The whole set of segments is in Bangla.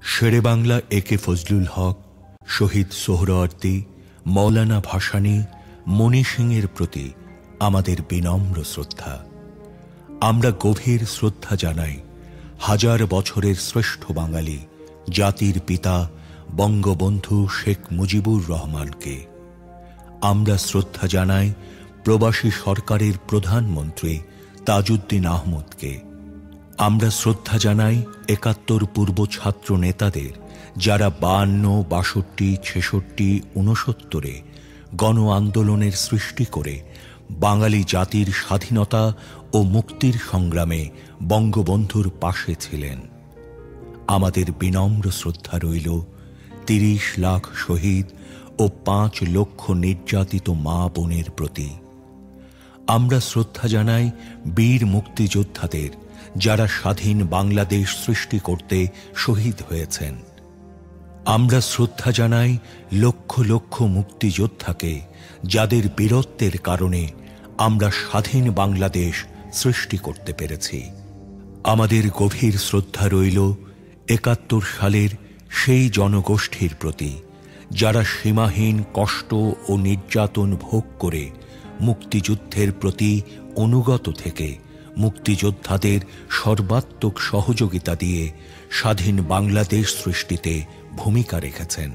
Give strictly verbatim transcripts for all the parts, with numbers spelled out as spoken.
শেরে বাংলা এ কে ফজলুল হক, শহীদ সোহরাওয়ার্দী, মৌলানা ভাসানী, মণি সিংয়ের প্রতি আমাদের বিনম্র শ্রদ্ধা। আমরা গভীর শ্রদ্ধা জানাই হাজার বছরের শ্রেষ্ঠ বাঙালি জাতির পিতা বঙ্গবন্ধু শেখ মুজিবুর রহমানকে। আমরা শ্রদ্ধা জানাই প্রবাসী সরকারের প্রধানমন্ত্রী তাজউদ্দিন আহমদকে। আমরা শ্রদ্ধা জানাই একাত্তর পূর্ব ছাত্র নেতাদের, যারা বায়ান্ন, বাষট্টি, ছেষট্টি, ঊনসত্তরে গণ আন্দোলনের সৃষ্টি করে বাঙালি জাতির স্বাধীনতা ও মুক্তির সংগ্রামে বঙ্গবন্ধুর পাশে ছিলেন। আমাদের বিনম্র শ্রদ্ধা রইল তিরিশ লাখ শহীদ ও পাঁচ লক্ষ নির্যাতিত মা বোনের প্রতি। আমরা শ্রদ্ধা জানাই বীর মুক্তিযোদ্ধাদের, যারা স্বাধীন বাংলাদেশ সৃষ্টি করতে শহীদ হয়েছেন। আমরা শ্রদ্ধা জানাই লক্ষ লক্ষ মুক্তিযোদ্ধাকে, যাদের বীরত্বের কারণে আমরা স্বাধীন বাংলাদেশ সৃষ্টি করতে পেরেছি। আমাদের গভীর শ্রদ্ধা রইল একাত্তর সালের সেই জনগোষ্ঠীর প্রতি, যারা সীমাহীন কষ্ট ও নির্যাতন ভোগ করে মুক্তিযুদ্ধের প্রতি অনুগত থেকে মুক্তিযোদ্ধাদের সর্বাত্মক সহযোগিতা দিয়ে স্বাধীন বাংলাদেশ সৃষ্টিতে ভূমিকা রেখেছেন।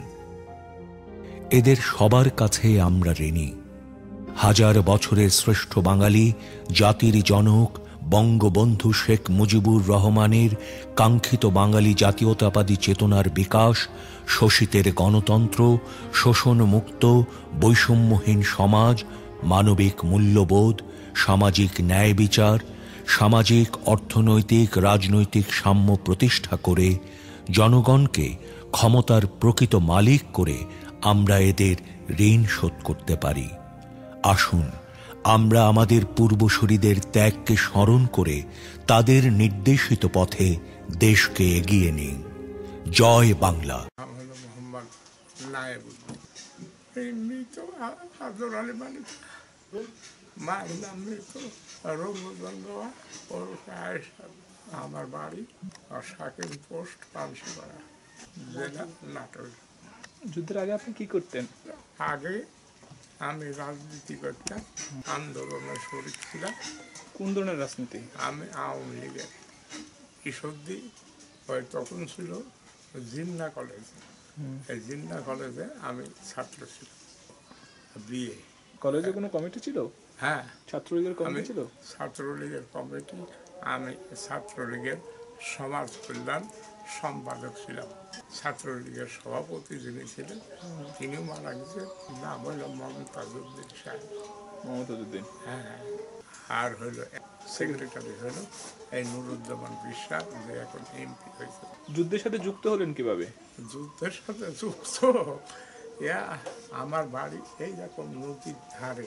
এদের সবার কাছে আমরা ঋণী। হাজার বছরের শ্রেষ্ঠ বাঙালি জাতির জনক বঙ্গবন্ধু শেখ মুজিবুর রহমানের কাঙ্ক্ষিত বাঙালি জাতীয়তাবাদী চেতনার বিকাশ, শোষিতের গণতন্ত্র, শোষণমুক্ত বৈষম্যহীন সমাজ, মানবিক মূল্যবোধ, সামাজিক ন্যায় বিচার, সামাজিক অর্থনৈতিক রাজনৈতিক সাম্য প্রতিষ্ঠা করে জনগণকে ক্ষমতার প্রকৃত মালিক করে আমরা এদের ঋণ শোধ করতে পারি। আসুন আমরা আমাদের পূর্বসূরীদের ত্যাগকে স্মরণ করে তাদের নির্দেশিত পথে দেশকে এগিয়ে নিই। জয় বাংলা। আমার বাড়ি শাকিল পোস্ট পানশিপাড়া, জেলা নাটোর। যুদ্ধের আগে আপনি কি করতেন? আগে আমি রাজনীতি করতাম, আন্দোলনের শরীর ছিলাম। কোন ধরনের রাজনীতি? আমি আওয়ামী লীগের ঈশ্বরদী, ওই তখন ছিল জিন্না কলেজ, এই জিন্না কলেজে আমি ছাত্র ছিলাম। বিয়ে কলেজে কোনো কমিটি ছিল? হ্যাঁ, ছাত্রলীগের কমিটি ছিল। ছাত্রলীগের কমিটি, আমি ছাত্রলীগের সমাজ কল্যাণ সম্পাদক ছিলাম। ছাত্রলীগের সভাপতি যিনি ছিলেন তিনিও মারা গেছেন, নাম হইল মমতাজউদ্দিন সাহেব। মমতাজউদ্দিন, হ্যাঁ। আর হইল সেক্রেটারি হইল এই নুরুজ্জামান বিশ্বাস, যে এখন এমপি হয়েছে। যুদ্ধের সাথে যুক্ত হলেন কিভাবে? যুদ্ধের সাথে যুক্ত ইয়া আমার বাড়ি এই রকম নদীর ধারে,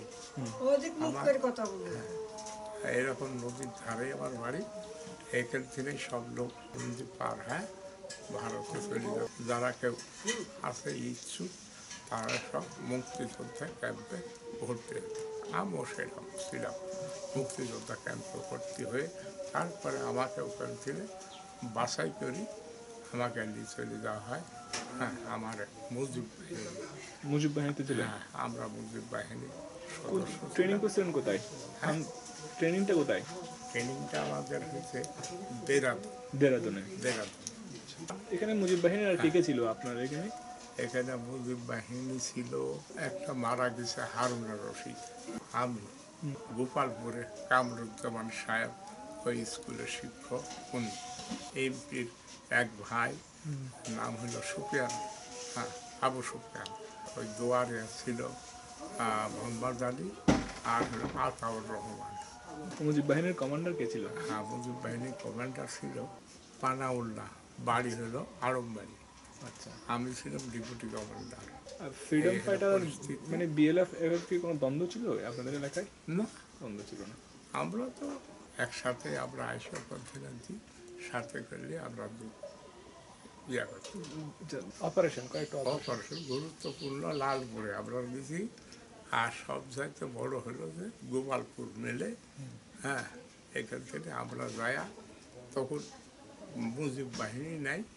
এইরকম নদীর ধারে আমার বাড়ি। এখান থেকে সব লোক নদী পার হয় ভারতে চলে যাবে। যারা কেউ আছে ইচ্ছুক তারা সব মুক্তিযোদ্ধা ক্যাম্পে ভর্তি। আমিও সেরকম ছিলাম, মুক্তিযোদ্ধা ক্যাম্পে ভর্তি হয়ে তারপরে আমাকে ওখান থেকে বাছাই করি আমাকে নিয়ে চলে যাওয়া হয়। হ্যাঁ, আমার মুজিব বাহিনী। মুজিব বাহিনীতে ছিলেন? হ্যাঁ, আমরা মুজিব বাহিনী। ট্রেনিং করছিলেন কোথায়? ট্রেনিংটা কোথায়? ট্রেনিংটা আমাদের হয়েছে দেরাদুন। দেরাদুনে? দেরাদুন। এখানে মুজিব বাহিনীর আর কে কে ছিল আপনার এখানে? এখানে মুজিব বাহিনী ছিল, একটা মারা গেছে হারুনা রশিদ। আমি গোপালপুরে কামরুজ্জামান সাহেব, ওই স্কুলের শিক্ষক, উনি এমপির এক ভাই, নাম হলো সুফিয়ান, হ্যাঁ আবু সুফিয়ান। ওই দোয়ারে ছিল মোহাম্মদ আলী, আর হলো আতাউর রহমান। মুজিব বাহিনীর কমান্ডার কে ছিল? হ্যাঁ, মুজিব বাহিনীর কমান্ডার ছিল পানাউল্লাহ, বাড়ি হলো আড়মবাড়ি। আচ্ছা, আমি ছিলাম ডেপুটি কমান্ডার। আর ফ্রিডম ফাইটার মানে বিএলএফ এর কি কোনো দ্বন্দ্ব ছিল আপনাদের এলাকায়? না, দ্বন্দ্ব ছিল না। আমরা তো একসাথে আমরা আইসা করছিলাম, সাথে করলে আমরা ইয়া করছি। অপারেশন কয়েকটা অপারেশন গুরুত্বপূর্ণ লালপুরে আমরা গেছি। আর সব চাইতে বড় হলো যে গোপালপুর মেলে, হ্যাঁ, এখান থেকে আমরা যায়া, তখন মুজিব বাহিনী নাই,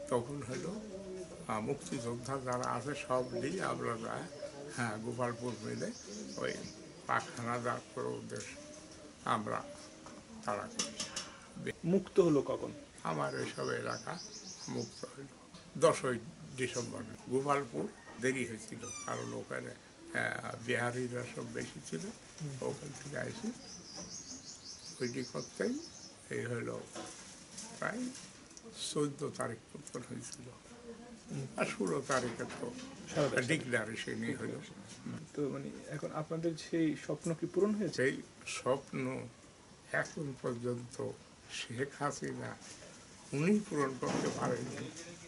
তখন হলো মুক্তিযোদ্ধা যারা আছে সব নিয়ে আমরা যাই, হ্যাঁ গোপালপুর মিলে ওই পাখানা দাঁড় করে ওদের আমরা তারা মুক্ত হলো কখন? আমার এইসব এলাকা মুক্ত হইল দশই ডিসেম্বর। গোপালপুর দেরি হয়েছিল কারণ ওখানে বিহারিরা সব বেশি ছিল, ওখান থেকে আসি ওইটি করতেই এই হইল প্রায় চোদ্দ তারিখ মতন হয়েছিল, আর ষোলো তারিখে তো ডিক্লারেশন হইল। তো মানে এখন আপনাদের সেই স্বপ্ন কি পূরণ হয়েছে? সেই স্বপ্ন এখন পর্যন্ত শেখ হাসিনা উনি পূরণ করতে পারেননি,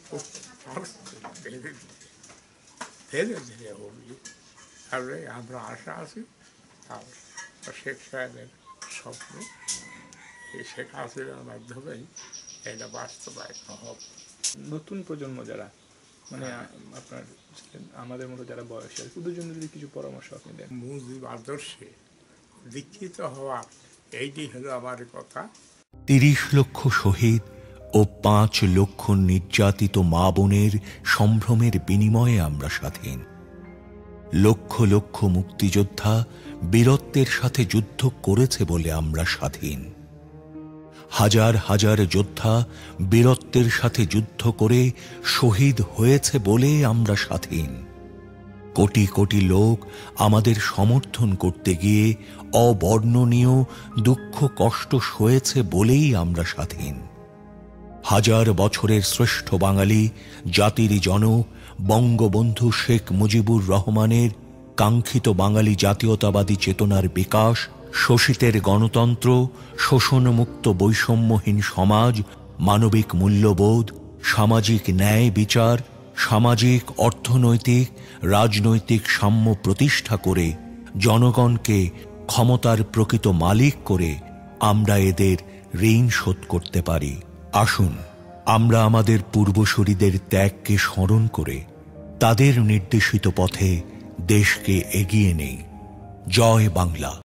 ধীরে ধীরে হবে। তাহলে আমরা আশা আছি আর শেখ সাহেবের স্বপ্ন এই শেখ হাসিনার মাধ্যমেই এটা বাস্তবায়িত হবে। নতুন প্রজন্ম যারা মানে আপনার আমাদের মতো যারা বয়স আছে ওদের জন্য যদি কিছু পরামর্শ আপনি দেন। মুজিব আদর্শে দীক্ষিত হওয়া এইটি হলো আমার কথা। তিরিশ লক্ষ শহীদ ও পাঁচ লক্ষ নির্যাতিত মা বোনের সম্ভ্রমের বিনিময়ে আমরা স্বাধীন। লক্ষ লক্ষ মুক্তিযোদ্ধা বীরত্বের সাথে যুদ্ধ করেছে বলে আমরা স্বাধীন। হাজার হাজার যোদ্ধা বীরত্বের সাথে যুদ্ধ করে শহীদ হয়েছে বলে আমরা স্বাধীন। কোটি কোটি লোক আমাদের সমর্থন করতে গিয়ে অবর্ণনীয় দুঃখ কষ্ট সয়েছে বলেই আমরা স্বাধীন। হাজার বছরের শ্রেষ্ঠ বাঙালি জাতির জনক বঙ্গবন্ধু শেখ মুজিবুর রহমানের কাঙ্ক্ষিত বাঙালি জাতীয়তাবাদী চেতনার বিকাশ, শোষিতের গণতন্ত্র, শোষণমুক্ত বৈষম্যহীন সমাজ, মানবিক মূল্যবোধ, সামাজিক ন্যায় বিচার, সামাজিক অর্থনৈতিক রাজনৈতিক সাম্য প্রতিষ্ঠা করে জনগণকে ক্ষমতার প্রকৃত মালিক করে আমরা এদের ঋণ শোধ করতে পারি। আসুন আমরা আমাদের পূর্বসূরীদের ত্যাগকে স্মরণ করে তাদের নির্দেশিত পথে দেশকে এগিয়ে নেই। জয় বাংলা।